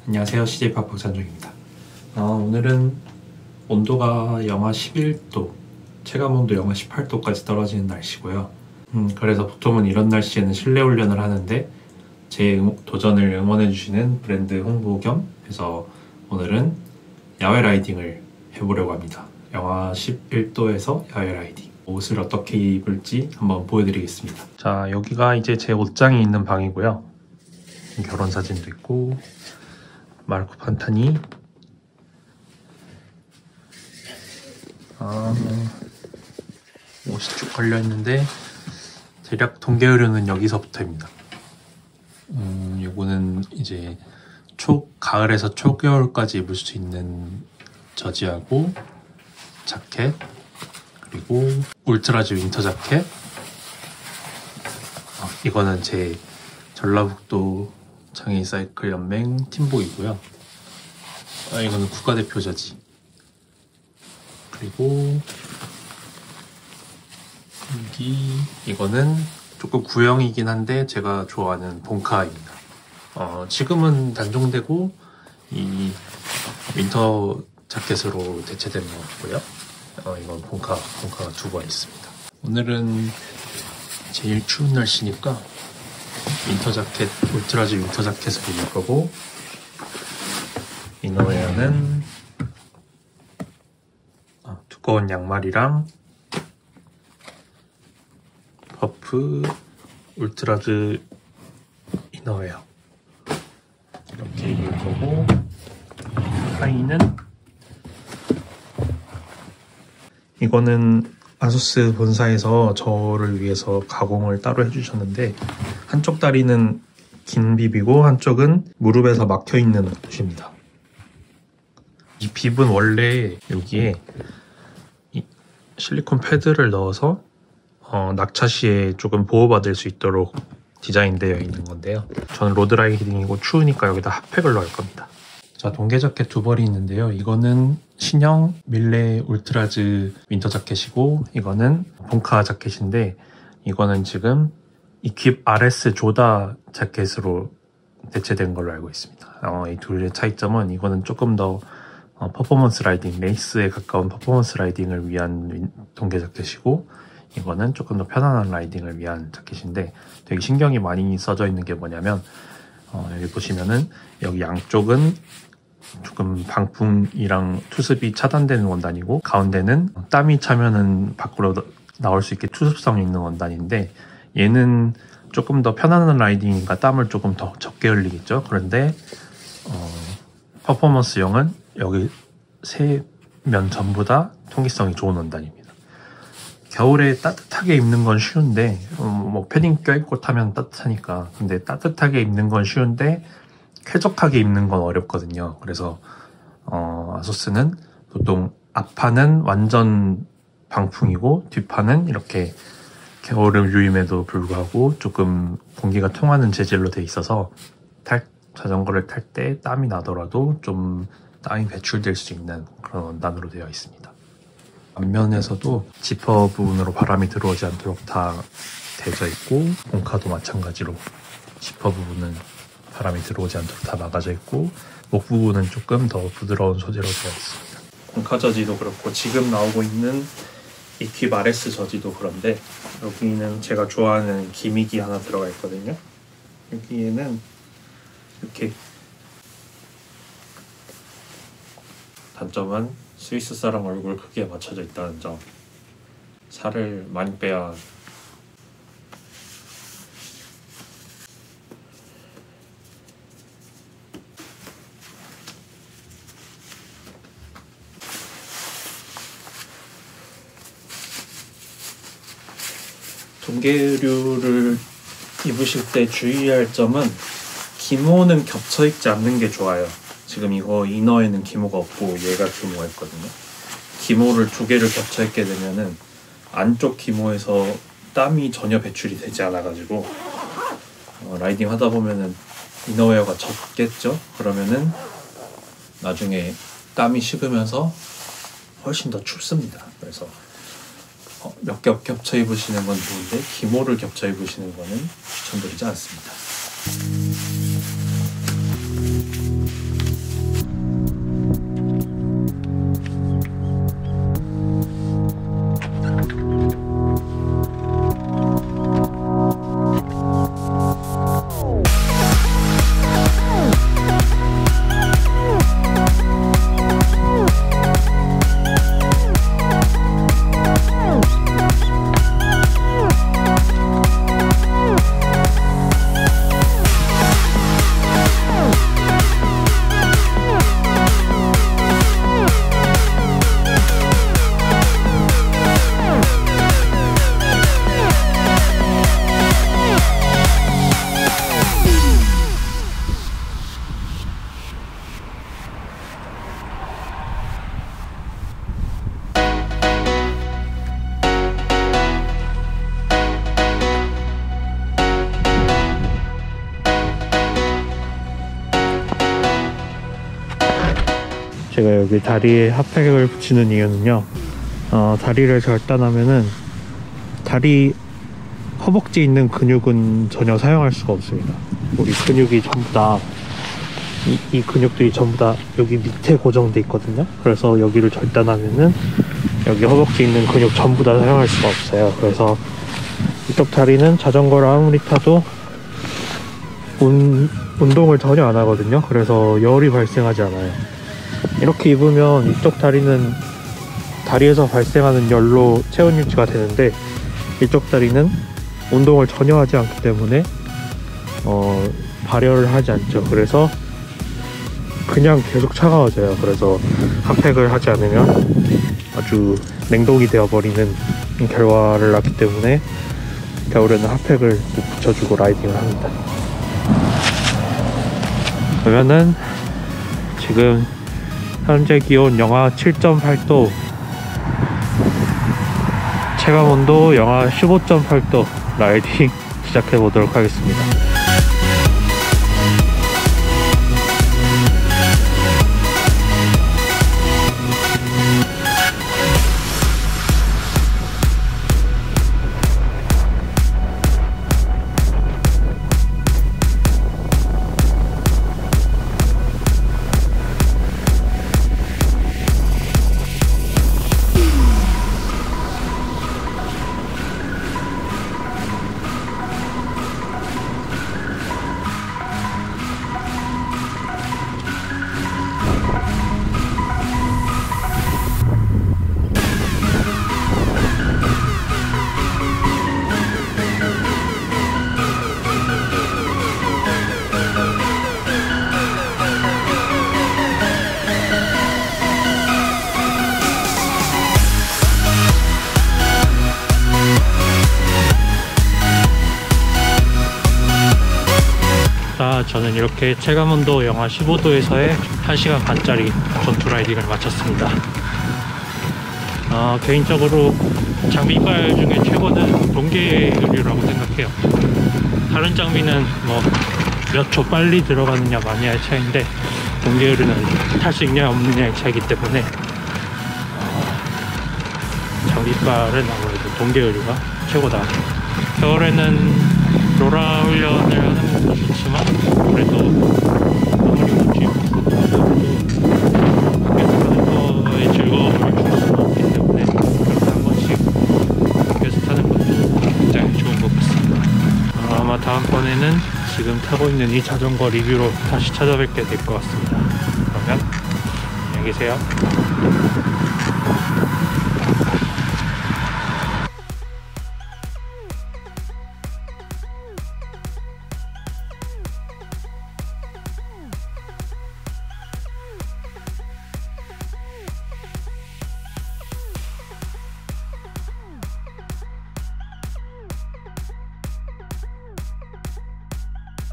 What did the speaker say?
안녕하세요. CJ팝 박찬종입니다. 오늘은 온도가 영하 11도, 체감온도 영하 18도까지 떨어지는 날씨고요. 그래서 보통은 이런 날씨에는 실내 훈련을 하는데 제 도전을 응원해주시는 브랜드 홍보 겸 해서 오늘은 야외 라이딩을 해보려고 합니다. 영하 11도에서 야외 라이딩. 옷을 어떻게 입을지 한번 보여드리겠습니다. 자, 여기가 이제 제 옷장이 있는 방이고요. 결혼 사진도 있고 마르코 판타니, 옷이 쭉 걸려있는데 대략 동계 의류는 여기서부터입니다. 요거는 이제 가을에서 초겨울까지 입을 수 있는 저지하고 자켓, 그리고 울트라즈 윈터 자켓. 이거는 제 전라북도 장애인 사이클 연맹 팀복이고요. 이거는 국가대표 저지. 그리고 이거는 조금 구형이긴 한데 제가 좋아하는 본카입니다. 지금은 단종되고 이 윈터 자켓으로 대체된 것 같고요. 이건 본카가 두 번 있습니다. 오늘은 제일 추운 날씨니까 윈터 자켓, 울트라즈 윈터 자켓을 입을 거고, 이너웨어는 두꺼운 양말이랑 퍼프, 울트라즈 이너웨어 이렇게 입을 거고, 하의는 이거는 아수스 본사에서 저를 위해서 가공을 따로 해주셨는데, 한쪽 다리는 긴 빕이고 한쪽은 무릎에서 막혀있는 옷입니다. 이 빕은 원래 여기에 이 실리콘 패드를 넣어서 낙차 시에 조금 보호받을 수 있도록 디자인되어 있는 건데요. 저는 로드라이딩이고 추우니까 여기다 핫팩을 넣을 겁니다. 자, 동계 자켓 두 벌이 있는데요. 이거는 신형 밀레 울트라즈 윈터 자켓이고, 이거는 본카 자켓인데, 이거는 지금 이킵 RS 조다 자켓으로 대체된 걸로 알고 있습니다. 이 둘의 차이점은, 이거는 조금 더 퍼포먼스 라이딩, 레이스에 가까운 퍼포먼스 라이딩을 위한 동계 자켓이고, 이거는 조금 더 편안한 라이딩을 위한 자켓인데, 되게 신경이 많이 써져 있는 게 뭐냐면, 여기 보시면은 여기 양쪽은 조금 방풍이랑 투습이 차단되는 원단이고, 가운데는 땀이 차면은 밖으로 나올 수 있게 투습성 있는 원단인데, 얘는 조금 더 편안한 라이딩이니까 땀을 조금 더 적게 흘리겠죠. 그런데 퍼포먼스용은 여기 세 면 전부 다 통기성이 좋은 원단입니다. 겨울에 따뜻하게 입는 건 쉬운데, 뭐 패딩 껴입고 타면 따뜻하니까. 근데 따뜻하게 입는 건 쉬운데 쾌적하게 입는 건 어렵거든요. 그래서 아소스는 보통 앞판은 완전 방풍이고 뒷판은 이렇게 겨울을 유임에도 불구하고 조금 공기가 통하는 재질로 돼 있어서 자전거를 탈 때 땀이 나더라도 좀 땀이 배출될 수 있는 그런 원단으로 되어 있습니다. 앞면에서도 지퍼 부분으로 바람이 들어오지 않도록 다 되어 있고, 본카도 마찬가지로 지퍼 부분은 바람이 들어오지 않도록 다 막아져 있고, 목 부분은 조금 더 부드러운 소재로 되어 있습니다. 본카 저지도 그렇고 지금 나오고 있는 이킵 RS 저지도 그런데, 여기는 제가 좋아하는 기믹이 하나 들어가 있거든요. 여기에는 이렇게, 단점은 스위스 사람 얼굴 크기에 맞춰져 있다는 점. 살을 많이 빼야 동계류를 입으실 때 주의할 점은, 기모는 겹쳐 입지 않는 게 좋아요. 지금 이거 이너에는 기모가 없고 얘가 기모가 있거든요. 기모를 두 개를 겹쳐 입게 되면은 안쪽 기모에서 땀이 전혀 배출이 되지 않아가지고 라이딩 하다 보면은 이너웨어가 젖겠죠? 그러면은 나중에 땀이 식으면서 훨씬 더 춥습니다. 그래서 몇 겹 겹쳐 입으시는 건 좋은데 기모를 겹쳐 입으시는 거는 추천드리지 않습니다. 제가 여기 다리에 핫팩을 붙이는 이유는요, 다리를 절단하면은 다리 허벅지에 있는 근육은 전혀 사용할 수가 없습니다. 우리 근육이 전부 다 이 근육들이 전부 다 여기 밑에 고정돼 있거든요. 그래서 여기를 절단하면은 여기 허벅지에 있는 근육 전부 다 사용할 수가 없어요. 그래서 이쪽 다리는 자전거를 아무리 타도 운동을 전혀 안 하거든요. 그래서 열이 발생하지 않아요. 이렇게 입으면 이쪽 다리는 다리에서 발생하는 열로 체온 유지가 되는데, 이쪽 다리는 운동을 전혀 하지 않기 때문에 발열을 하지 않죠. 그래서 그냥 계속 차가워져요. 그래서 핫팩을 하지 않으면 아주 냉동이 되어버리는 결과를 낳기 때문에 겨울에는 핫팩을 붙여주고 라이딩을 합니다. 그러면은 지금 현재 기온 영하 7.8도, 체감온도 영하 15.8도 라이딩 시작해 보도록 하겠습니다. 저는 이렇게 체감온도 영하 15도에서의 1시간 반짜리 전투 라이딩을 마쳤습니다. 개인적으로 장비빨 중에 최고는 동계 의류라고 생각해요. 다른 장비는 뭐 몇 초 빨리 들어가느냐 마냐의 차이인데, 동계 의류는 탈 수 있냐 없느냐의 차이기 때문에 장비빨은 아무래도 동계 의류가 최고다. 겨울에는 로라 훈련을 하는 것도 좋지만, 그래도 아무리 멋지 밖에서 타는 거에 즐거움을 줄 수는 없기 때문에 그렇게 한 번씩 밖에서 타는 것도 굉장히 좋은 것 같습니다. 아마 다음번에는 지금 타고 있는 이 자전거 리뷰로 다시 찾아뵙게 될 것 같습니다. 그러면 안녕히 계세요.